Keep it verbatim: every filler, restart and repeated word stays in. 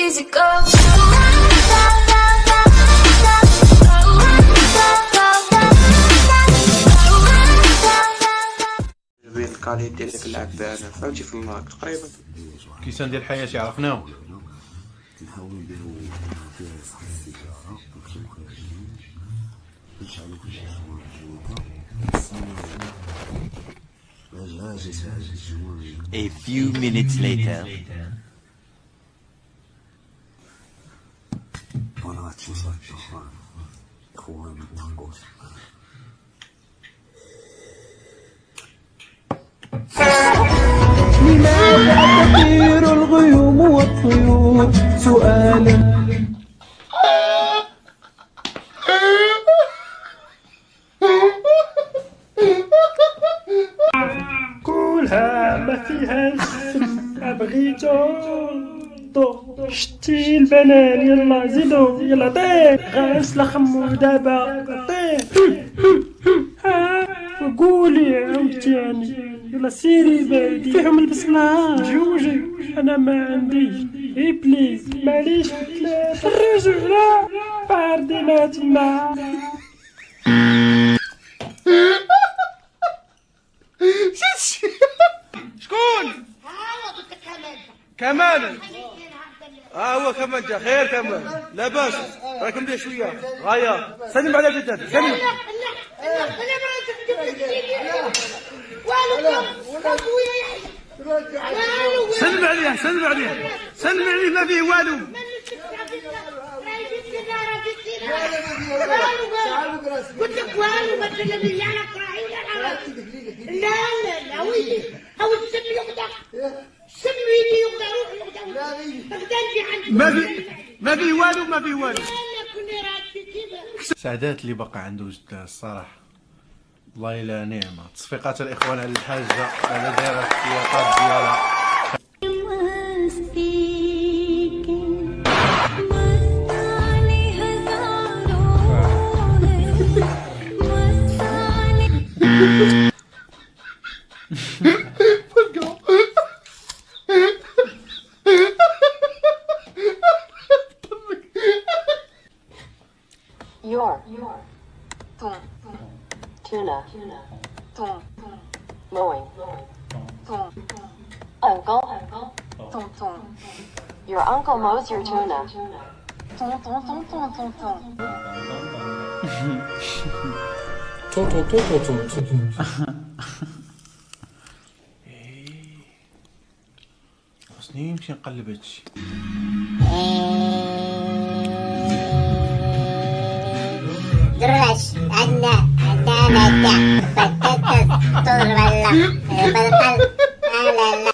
easy go. بين الكاليتي اللي كنلعب بها انا فهمتي في المارك تقريبا. كيسان ديال حياتي عرفناهم. A few minutes later. لماذا تطير الغيوم والطيور سؤالا كلها ما فيهاش بغيتو شتي البنان يلا زيدو يلا طير غنسلا خمو دابا طير ها قولي عاوتاني يلا سيري بادي فيهم البصلة جوجي انا ما عنديش اي بليز معليش خرجوا لا باردينا تما شكون؟ كمال. اه هو كمال جا خير كمال لاباس راكم ليه شويه غايه سلم على جدتك سلم. سلم عليه سلم عليه سلم عليه ما فيه والو. قلت لك والو ما تسلمي على قراعي ولا لا لا لا ويلي او تسمي يقطع سميني يقطع روح يقطع ما في ما في والو ما في والو. سعدات اللي بقى عنده وجدها الصراحه والله الا نعمه. تصفيقات الاخوان على الحاجه على دايره السياقات ديالها. Your, your, tum, tuna, tum, mowing, tum, uncle, tum, tum. Your uncle mows your tuna. Tum, tum, tum, tum, tum, tum. tum tum tum tum tum tum. خصني نمشي نقلب هادشي. دراش عندنا عندنا بطاطس طول ولا بالقلب لا لا